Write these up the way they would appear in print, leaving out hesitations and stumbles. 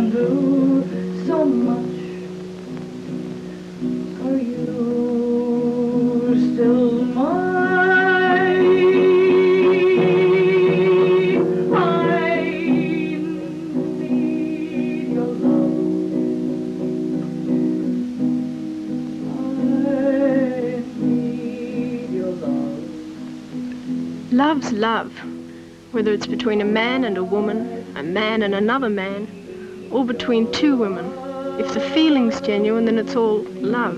can do so much for you. Still mine, I need your love. I need your love. Love's love, whether it's between a man and a woman, a man and another man, or between two women. If the feeling's genuine, then it's all love.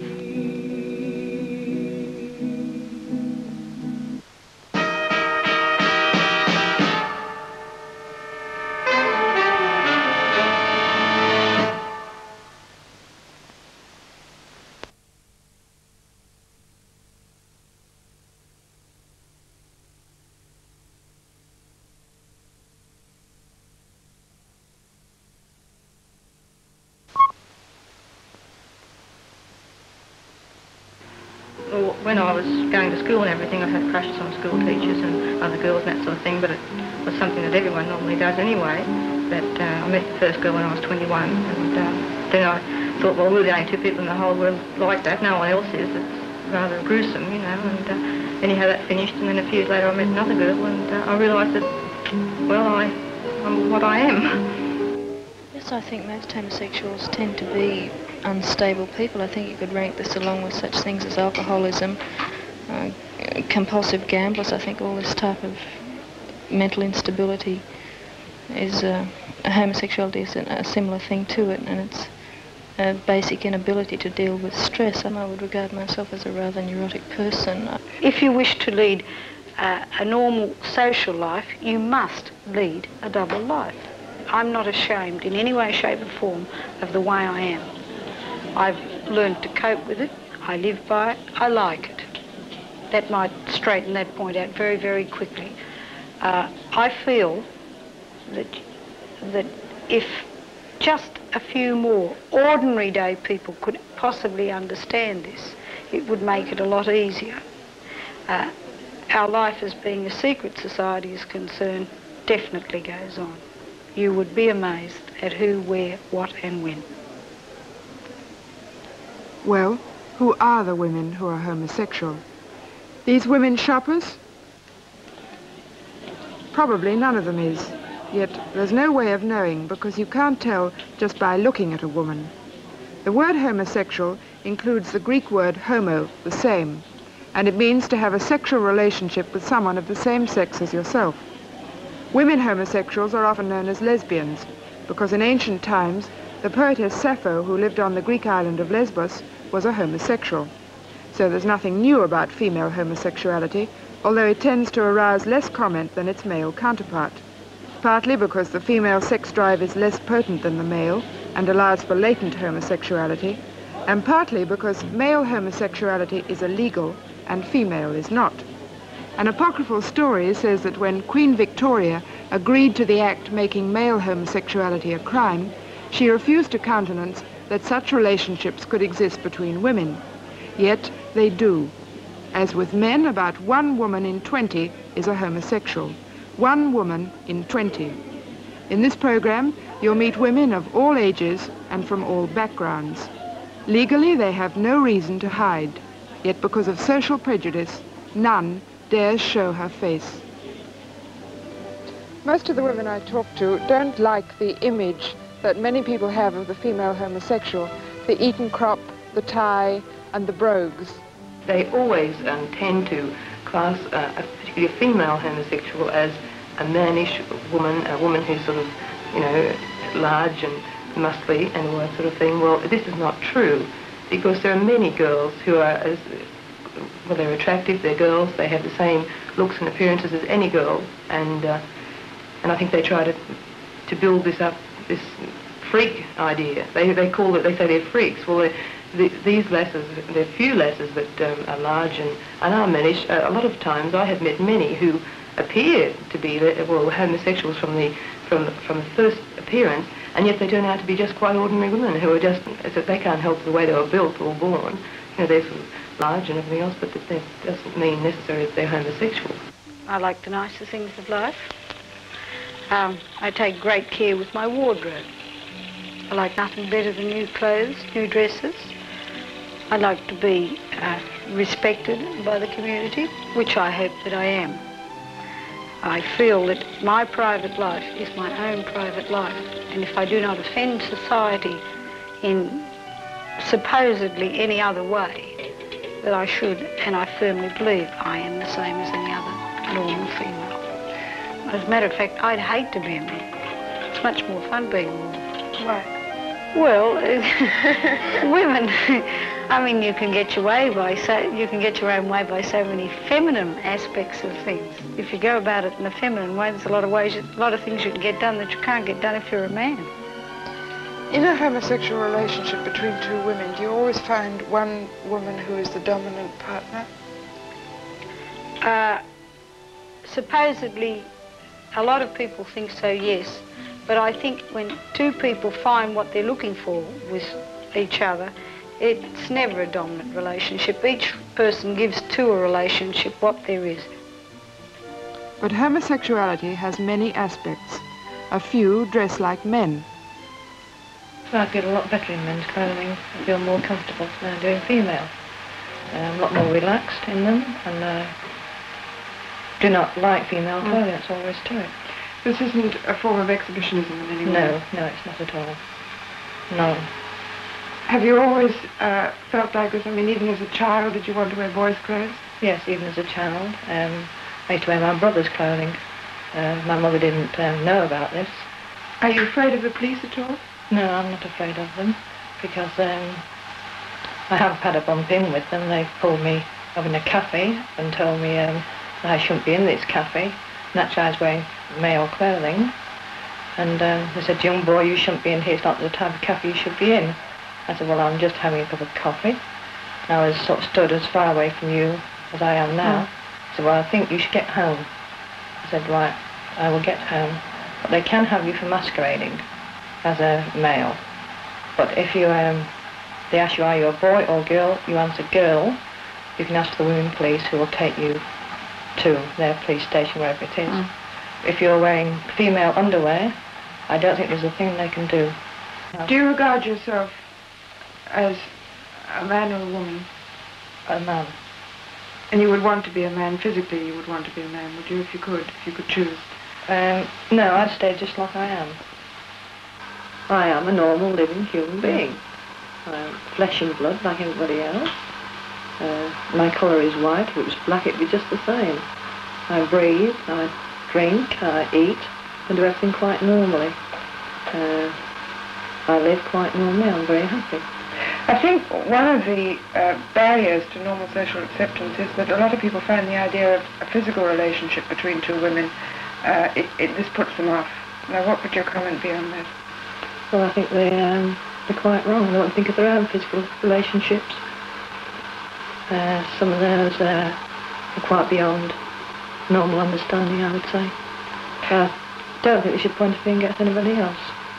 When I was going to school and everything, I had crushes on school teachers and other girls and that sort of thing, but it was something that everyone normally does anyway. But I met the first girl when I was 21, and then I thought, well, we're the only two people in the whole world like that. No one else is. It's rather gruesome, you know. And anyhow, that finished, and then a few years later I met another girl, and I realised that, well, I'm what I am. Yes, I think most homosexuals tend to be unstable people. I think you could rank this along with such things as alcoholism, compulsive gamblers. I think all this type of mental instability is homosexuality is a similar thing to it, and it's a basic inability to deal with stress. And I would regard myself as a rather neurotic person. If you wish to lead a normal social life, you must lead a double life. I'm not ashamed in any way, shape or form of the way I am. I've learned to cope with it, I live by it, I like it. That might straighten that point out very, very quickly. I feel that if just a few more ordinary day people could possibly understand this, it would make it a lot easier. Our life as being a secret society is concerned definitely goes on. You would be amazed at who, where, what and when. Well, who are the women who are homosexual? These women shoppers? Probably none of them is. Yet there's no way of knowing, because you can't tell just by looking at a woman. The word homosexual includes the Greek word homo, the same, and it means to have a sexual relationship with someone of the same sex as yourself. Women homosexuals are often known as lesbians, because in ancient times, the poetess Sappho, who lived on the Greek island of Lesbos, was a homosexual. So there's nothing new about female homosexuality, although it tends to arouse less comment than its male counterpart. Partly because the female sex drive is less potent than the male and allows for latent homosexuality, and partly because male homosexuality is illegal and female is not. An apocryphal story says that when Queen Victoria agreed to the act making male homosexuality a crime, she refused to countenance that such relationships could exist between women. Yet they do. As with men, about 1 woman in 20 is a homosexual. 1 woman in 20. In this program, you'll meet women of all ages and from all backgrounds. Legally, they have no reason to hide. Yet because of social prejudice, none dares show her face. Most of the women I talk to don't like the image that many people have of the female homosexual, the Eton crop, the tie, and the brogues. They always tend to class particularly a female homosexual as a mannish woman, a woman who's sort of, you know, large and muscly and all that sort of thing. Well, this is not true, because there are many girls who are well, they're attractive, they're girls, they have the same looks and appearances as any girl, and I think they try to build this up, this freak idea. They call it, they say they're freaks. Well, these lasses, there are few lasses that are large and are mannish. A lot of times I have met many who appear to be, well, homosexuals from the first appearance, and yet they turn out to be just quite ordinary women who are just, they can't help the way they were built or born. You know, they're sort of large and everything else, but that doesn't mean necessarily that they're homosexual. I like the nicer things of life. I take great care with my wardrobe. I like nothing better than new clothes, new dresses. I like to be respected by the community, which I hope that I am. I feel that my private life is my own private life, and if I do not offend society in supposedly any other way, that I should, and I firmly believe I am the same as any other normal female. As a matter of fact, I'd hate to be a man. It's much more fun being a woman. Why? Well, women, I mean, you can get your way by you can get your own way by so many feminine aspects of things. If you go about it in a feminine way, there's a lot of ways, a lot of things you can get done that you can't get done if you're a man. In a homosexual relationship between two women, do you always find one woman who is the dominant partner? Supposedly, a lot of people think so, yes. But I think when two people find what they're looking for with each other, it's never a dominant relationship. Each person gives to a relationship what there is. But homosexuality has many aspects. A few dress like men. I feel a lot better in men's clothing. I feel more comfortable now doing female. I'm a lot more relaxed in them, and I do not like female clothing. That's all there is to it. This isn't a form of exhibitionism in any way? No, it's not at all. No. Have you always felt like this? I mean, even as a child, did you want to wear boys' clothes? Yes, even as a child. I used to wear my brother's clothing. My mother didn't know about this. Are you afraid of the police at all? No, I'm not afraid of them, because I have had a bump in with them. They pulled me up in a cafe and told me that I shouldn't be in this cafe. Naturally, I was wearing male clothing, and they said, "Young boy, you shouldn't be in here. It's not the type of cafe you should be in." I said, "Well, I'm just having a cup of coffee." And I was sort of stood as far away from you as I am now. I said, "Well, I think you should get home." I said, "Right, I will get home. But they can have you for masquerading as a male. But if you, they ask you, are you a boy or girl? You answer girl. You can ask the women police, who will take you to their police station, wherever it is. If you're wearing female underwear, I don't think there's a thing they can do." Do you regard yourself as a man or a woman? A man. And you would want to be a man physically? You would want to be a man, would you, if you could choose? No, I'd stay just like I am. I am a normal, living human being. I'm flesh and blood like everybody else. My colour is white. If it was black, it'd be just the same. I breathe, I drink, I eat, and do everything quite normally. I live quite normally. I'm very happy. I think one of the barriers to normal social acceptance is that a lot of people find the idea of a physical relationship between two women, this puts them off. Now, what would your comment be on that? Well, I think they're quite wrong. They don't think of their own physical relationships. Some of those are quite beyond normal understanding, I would say. I don't think they should point a finger at anybody else.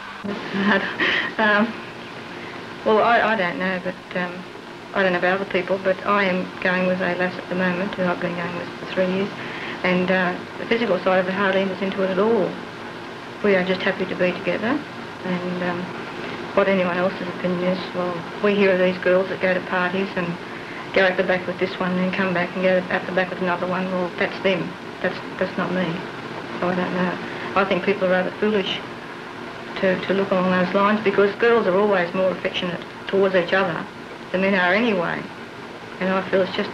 Well, I don't know, but I don't know about other people, but I am going with a lass at the moment who I've been going with for 3 years, and the physical side of it hardly enters into it at all. We are just happy to be together, and what anyone else's opinion is, well, we hear of these girls that go to parties and go at the back with this one and then come back and go at the back with another one. Well, that's them. That's not me. So I don't know. I think people are rather foolish to look along those lines, because girls are always more affectionate towards each other than men are anyway. And I feel it's just,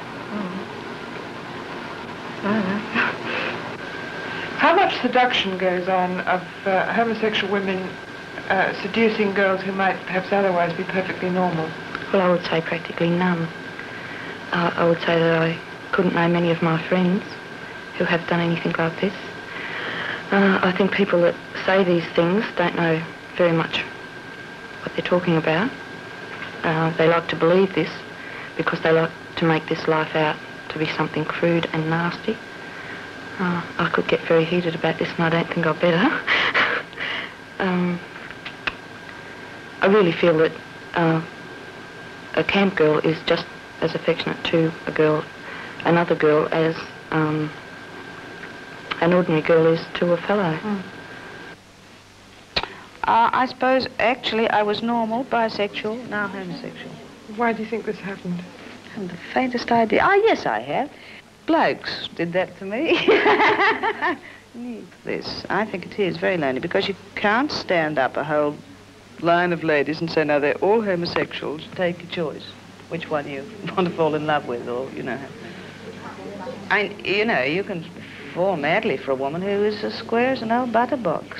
I don't know. How much seduction goes on of homosexual women seducing girls who might perhaps otherwise be perfectly normal? Well, I would say practically none. I would say that I couldn't name many of my friends who have done anything like this. I think people that say these things don't know very much what they're talking about. They like to believe this because they like to make this life out to be something crude and nasty. I could get very heated about this, and I don't think I'd better. I really feel that a camp girl is just as affectionate to another girl, as an ordinary girl is to a fellow. I suppose, actually, I was normal, bisexual, now homosexual. Why do you think this happened? I haven't the faintest idea. Oh, yes, I have. Blokes did that to me. This, I think it is very lonely, because you can't stand up a whole line of ladies and say, no, they're all homosexuals. Take a choice. Which one you want to fall in love with, or, you know. You know, you can fall madly for a woman who is as square as an old butterbox.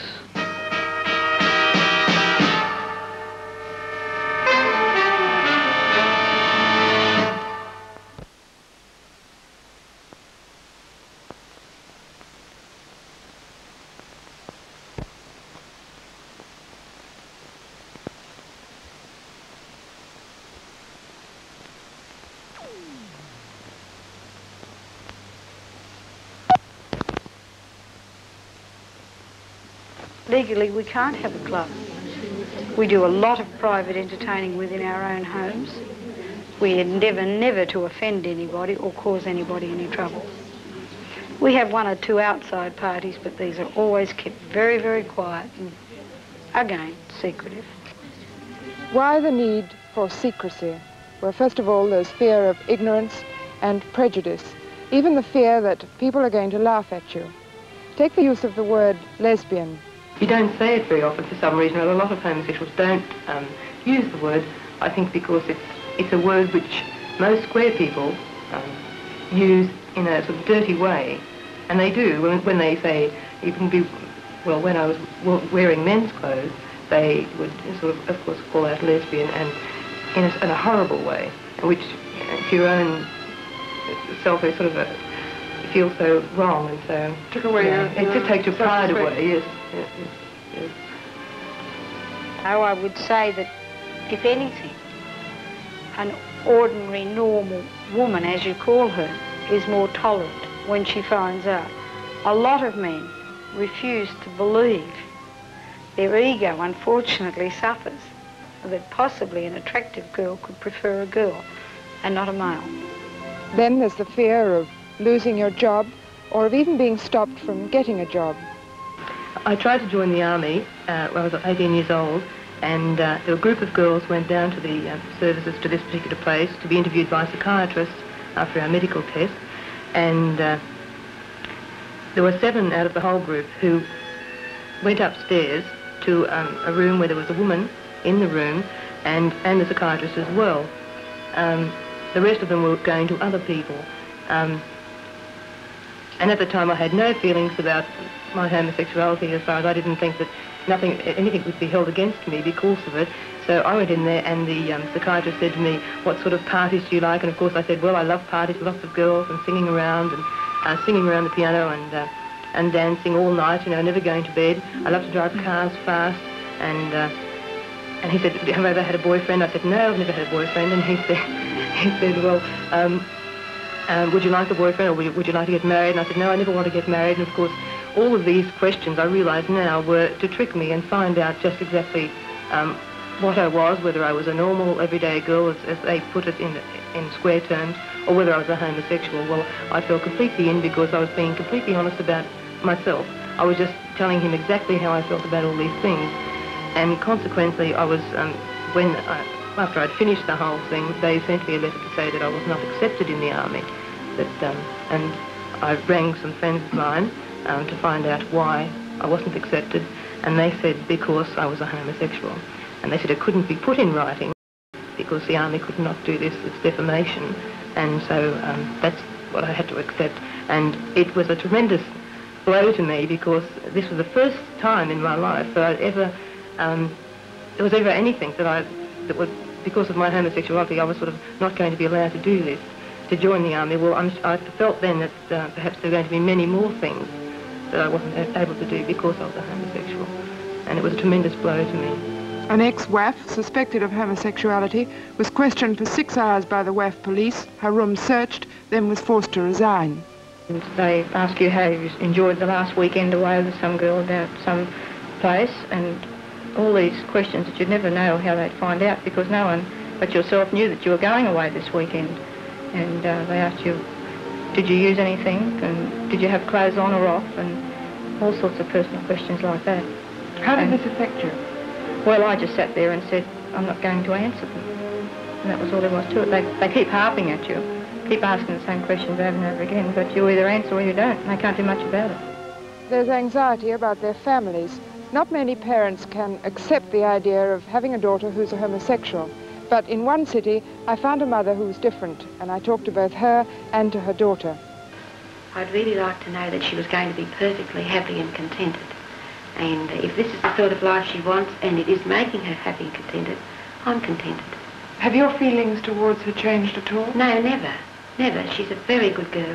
Legally, we can't have a club. We do a lot of private entertaining within our own homes. We endeavour never to offend anybody or cause anybody any trouble. We have one or two outside parties, but these are always kept very, very quiet and, again, secretive. Why the need for secrecy? Well, first of all, there's fear of ignorance and prejudice, even the fear that people are going to laugh at you. Take the use of the word lesbian. You don't say it very often for some reason. A lot of homosexuals don't use the word, I think because it's a word which most square people use in a sort of dirty way. And they do, when they say, you can be, well, when I was wearing men's clothes, they would sort of course, call out lesbian, and in a horrible way, which to your own self is sort of you feel so wrong, and so Took away it just takes your pride away. Yes, yes, yes, yes. Oh, I would say that, if anything, an ordinary, normal woman, as you call her, is more tolerant when she finds out. A lot of men refuse to believe. Their ego, unfortunately, suffers, that possibly an attractive girl could prefer a girl and not a male. Then there's the fear of losing your job, or of even being stopped from getting a job. I tried to join the army when I was 18 years old, and there were a group of girls went down to the services to this particular place to be interviewed by psychiatrists after our medical test, and there were 7 out of the whole group who went upstairs to a room where there was a woman in the room and the psychiatrist as well. The rest of them were going to other people. And at the time I had no feelings about my homosexuality, as far as I didn't think that anything would be held against me because of it. So I went in there, and the psychiatrist said to me, what sort of parties do you like? And of course I said, well, I love parties with lots of girls and singing around the piano and dancing all night, you know, never going to bed. I love to drive cars fast. And he said, have I ever had a boyfriend? I said, no, I've never had a boyfriend. And he said, well, would you like a boyfriend, or would you like to get married? And I said, no, I never want to get married. And of course, all of these questions, I realise now, were to trick me and find out just exactly what I was, whether I was a normal, everyday girl, as they put it in square terms, or whether I was a homosexual. Well, I fell completely in because I was being completely honest about myself. I was just telling him exactly how I felt about all these things. And consequently, I was, after I'd finished the whole thing, they sent me a letter to say that I was not accepted in the army. And I rang some friends of mine to find out why I wasn't accepted, and they said because I was a homosexual. And they said it couldn't be put in writing because the army could not do this, it's defamation. And so that's what I had to accept. And it was a tremendous blow to me because this was the first time in my life that there was ever anything that would, because of my homosexuality, I was sort of not going to be allowed to do this, to join the army. Well, I felt then that perhaps there were going to be many more things that I wasn't able to do because I was a homosexual. And it was a tremendous blow to me. An ex-WAF suspected of homosexuality was questioned for 6 hours by the WAF police, her room searched, then was forced to resign. They ask you how you enjoyed the last weekend away with some girl about some place, and all these questions that you'd never know how they'd find out because no one but yourself knew that you were going away this weekend. And they asked you, did you use anything, and did you have clothes on or off, and all sorts of personal questions like that. How did this affect you? Well, I just sat there and said, I'm not going to answer them. And that was all there was to it. They keep harping at you, keep asking the same questions over and over again, but you either answer or you don't, and they can't do much about it. There's anxiety about their families. Not many parents can accept the idea of having a daughter who's a homosexual. But in one city, I found a mother who was different, and I talked to both her and to her daughter. I'd really like to know that she was going to be perfectly happy and contented. And if this is the sort of life she wants, and it is making her happy and contented, I'm contented. Have your feelings towards her changed at all? No, never. Never. She's a very good girl.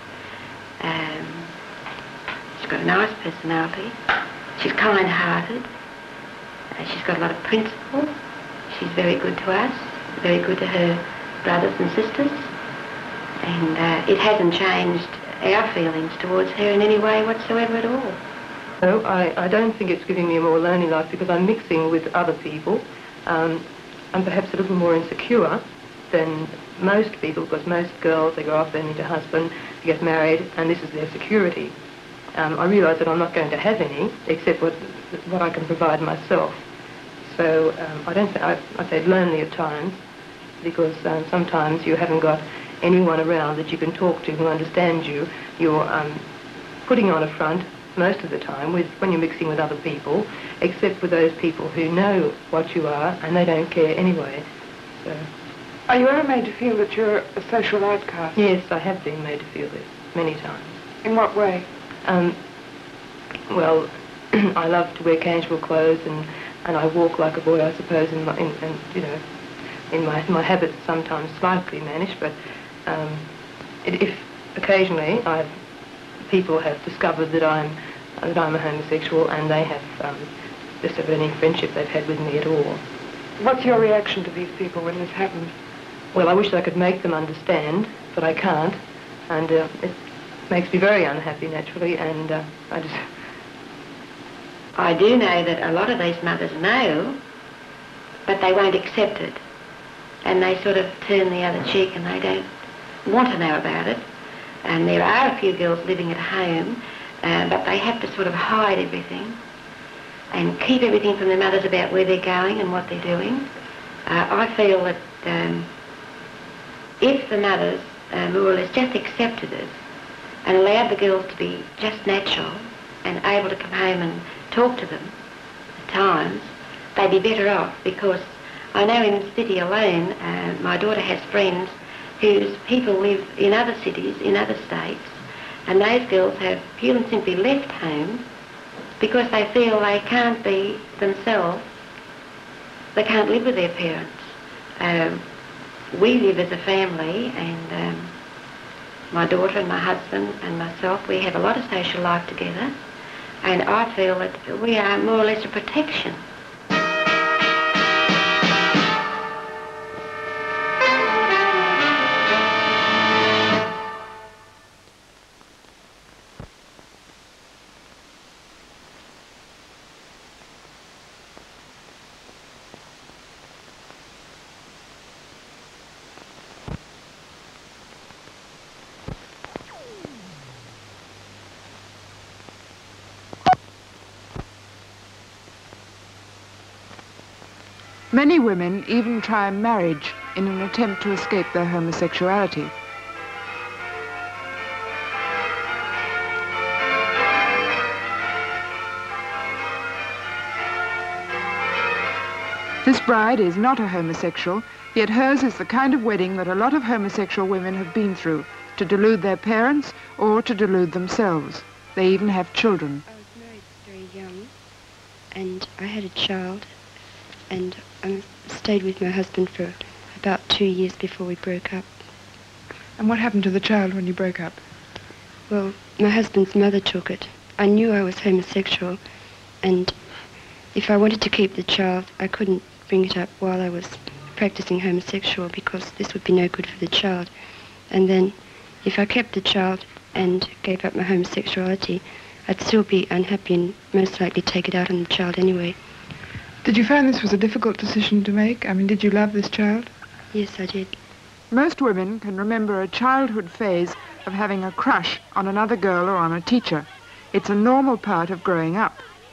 She's got a nice personality. She's kind-hearted. She's got a lot of principle. She's very good to us, very good to her brothers and sisters. And it hasn't changed our feelings towards her in any way whatsoever at all. No, I don't think it's giving me a more lonely life because I'm mixing with other people. I'm perhaps a little more insecure than most people, because most girls, they grow up, they meet a husband, they get married, and this is their security. I realise that I'm not going to have any, except what I can provide myself. So I don't think, I'd say lonely at times, because sometimes you haven't got anyone around that you can talk to who understands you. You're putting on a front most of the time when you're mixing with other people, except with those people who know what you are and they don't care anyway. So. Are you ever made to feel that you're a social outcast? Yes, I have been made to feel this many times. In what way? Well, I love to wear casual clothes and I walk like a boy, I suppose, in my habits sometimes slightly mannish, but if occasionally people have discovered that I'm a homosexual and they have just of any friendship they've had with me at all. What's your reaction to these people when this happens? Well, I wish that I could make them understand, but I can't, and it makes me very unhappy naturally, and I do know that a lot of these mothers know, but they won't accept it. And they sort of turn the other cheek and they don't want to know about it. And there are a few girls living at home, but they have to sort of hide everything and keep everything from their mothers about where they're going and what they're doing. I feel that if the mothers more or less just accepted it and allowed the girls to be just natural and able to come home and talk to them at times, they'd be better off, because I know in the city alone, my daughter has friends whose people live in other cities, in other states, and those girls have pure and simply left home because they feel they can't be themselves. They can't live with their parents. We live as a family, and my daughter and my husband and myself, we have a lot of social life together, and I feel that we are more or less a protection. Many women even try marriage in an attempt to escape their homosexuality. This bride is not a homosexual, yet hers is the kind of wedding that a lot of homosexual women have been through, to delude their parents or to delude themselves. They even have children. I was married very young, and I had a child, and I stayed with my husband for about 2 years before we broke up. And what happened to the child when you broke up? Well, my husband's mother took it. I knew I was homosexual, and if I wanted to keep the child, I couldn't bring it up while I was practicing homosexual, because this would be no good for the child. And then if I kept the child and gave up my homosexuality, I'd still be unhappy and most likely take it out on the child anyway. Did you find this was a difficult decision to make? I mean, did you love this child? Yes, I did. Most women can remember a childhood phase of having a crush on another girl or on a teacher. It's a normal part of growing up.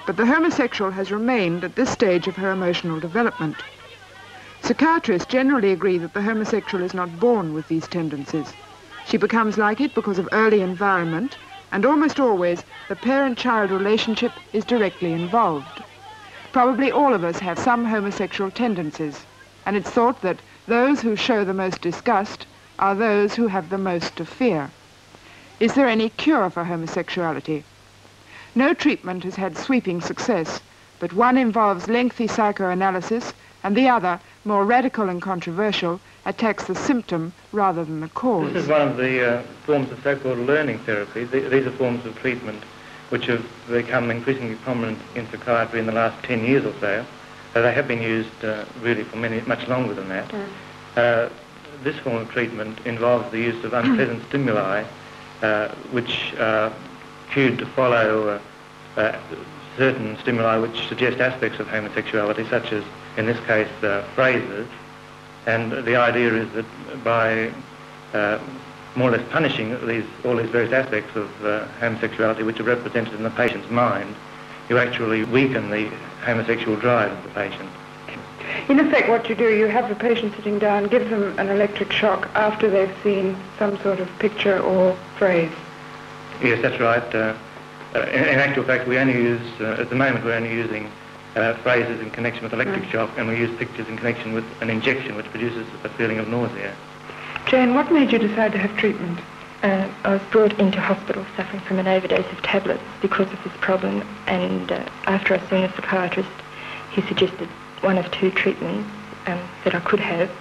but the homosexual has remained at this stage of her emotional development. Psychiatrists generally agree that the homosexual is not born with these tendencies. She becomes like it because of early environment, and almost always the parent-child relationship is directly involved. Probably all of us have some homosexual tendencies, and it's thought that those who show the most disgust are those who have the most to fear. Is there any cure for homosexuality? No treatment has had sweeping success, but one involves lengthy psychoanalysis, and the other, more radical and controversial, attacks the symptom rather than the cause. This is one of the forms of so-called learning therapy. These are forms of treatment which have become increasingly prominent in psychiatry in the last 10 years or so. They have been used really for much longer than that. This form of treatment involves the use of unpleasant stimuli which are cued to follow certain stimuli which suggest aspects of homosexuality, such as, in this case, phrases. And the idea is that by more or less punishing all these various aspects of homosexuality which are represented in the patient's mind, you actually weaken the homosexual drive of the patient. In effect, what you do, you have the patient sitting down, give them an electric shock after they've seen some sort of picture or phrase. Yes, that's right. In actual fact, we only use, at the moment, we're only using phrases in connection with electric shock, and we use pictures in connection with an injection which produces a feeling of nausea. Jane, what made you decide to have treatment? I was brought into hospital suffering from an overdose of tablets because of this problem, and after I saw a psychiatrist, he suggested one of two treatments that I could have,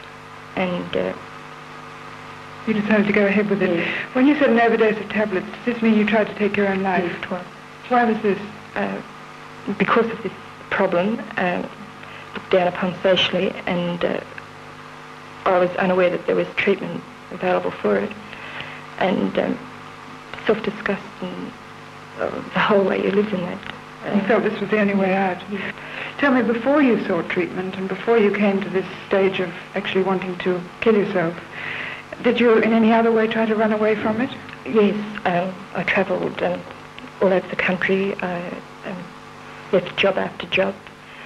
and you decided to go ahead with it. Yes. When you said an overdose of tablets, does this mean you tried to take your own life? Yes, twice. Why was this? Because of this problem, looked down upon socially, and I was unaware that there was treatment available for it, and self-disgust and the whole way you lived in that. You felt this was the only way out? Yes. Tell me, before you sought treatment and before you came to this stage of actually wanting to kill yourself, did you in any other way try to run away from it? Yes, I travelled all over the country. I left job after job.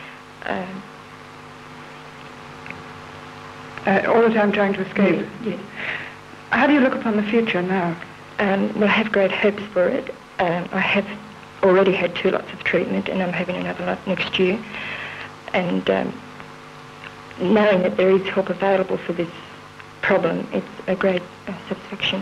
All the time trying to escape? Yes. How do you look upon the future now? Well, I have great hopes for it. I have already had 2 lots of treatment, and I'm having another lot next year. And knowing that there is help available for this problem, it's a great satisfaction.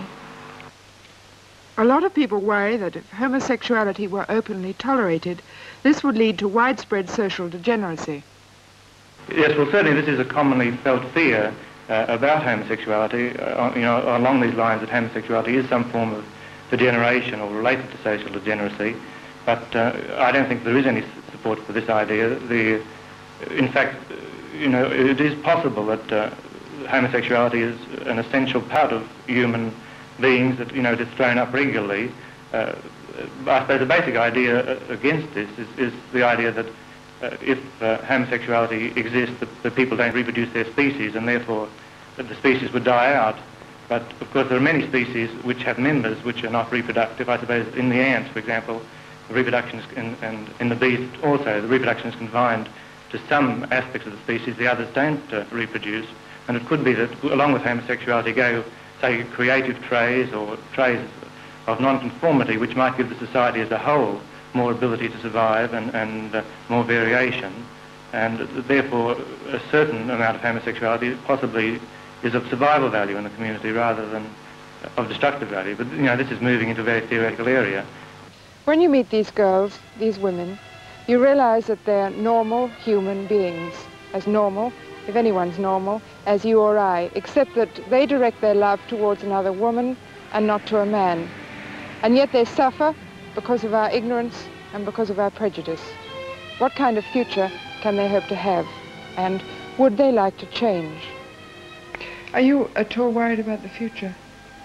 A lot of people worry that if homosexuality were openly tolerated, this would lead to widespread social degeneracy. Yes, well, certainly this is a commonly felt fear about homosexuality, along these lines that homosexuality is some form of degeneration or related to social degeneracy, but I don't think there is any support for this idea. In fact, it is possible that homosexuality is an essential part of human beings, that it is thrown up regularly. I suppose the basic idea against this is the idea that if homosexuality exists, the people don't reproduce their species, and therefore the species would die out. But of course there are many species which have members which are not reproductive. I suppose in the ant, for example, the reproduction is, and in the bees also, the reproduction is confined to some aspects of the species, the others don't reproduce. And it could be that along with homosexuality go, say, creative traits or traits of non-conformity, which might give the society as a whole more ability to survive and more variation. And therefore a certain amount of homosexuality possibly is of survival value in the community rather than of destructive value. But this is moving into a very theoretical area. When you meet these girls, these women, you realize that they're normal human beings, as normal, if anyone's normal, as you or I, except that they direct their love towards another woman and not to a man. And yet they suffer because of our ignorance and because of our prejudice. What kind of future can they hope to have? And would they like to change? Are you at all worried about the future?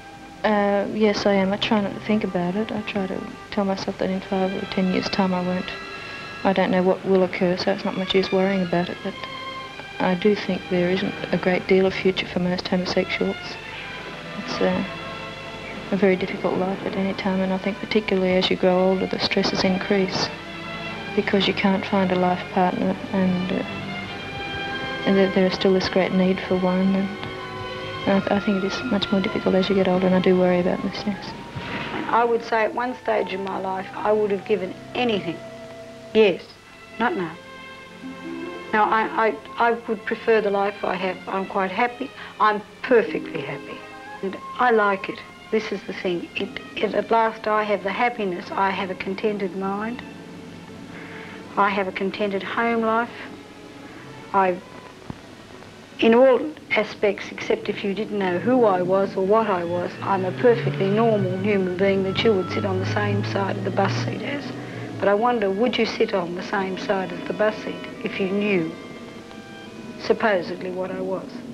Yes, I am. I try not to think about it. I try to tell myself that in 5 or 10 years' time I don't know what will occur, so it's not much use worrying about it. But I do think there isn't a great deal of future for most homosexuals. It's a very difficult life at any time, and I think particularly as you grow older, the stresses increase. because you can't find a life partner, and that there is still this great need for one, and I think it is much more difficult as you get older, and I do worry about this, yes. I would say at one stage in my life I would have given anything. Yes, not now. Now, I would prefer the life I have. I'm quite happy. I'm perfectly happy. And I like it. This is the thing. At last I have the happiness. I have a contented mind. I have a contented home life. In all aspects, except if you didn't know who I was or what I was, I'm a perfectly normal human being that you would sit on the same side of the bus seat as. But I wonder, would you sit on the same side of the bus seat if you knew supposedly what I was?